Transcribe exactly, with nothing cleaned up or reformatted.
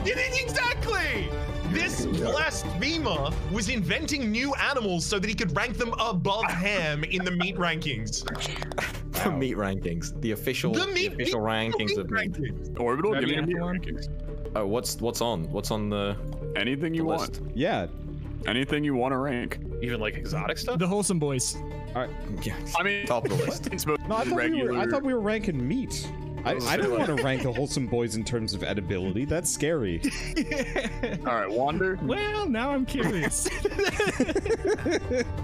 It is exactly! This blasphemer was inventing new animals so that he could rank them above ham in the meat rankings. The meat rankings. The official, The the meat- official meat rankings of meat. rankings. Orbital, That'd give me be your meat one. rankings. Oh, what's what's on? What's on the Anything you the want. list? Yeah. Anything you want to rank. Even like exotic stuff? The wholesome boys. Yeah, I mean, top of the list. it's both No, I thought, regular. we were, I thought we were ranking meat. I, I don't want to rank the wholesome boys in terms of edibility. That's scary. All right, Wander. Well, now I'm curious.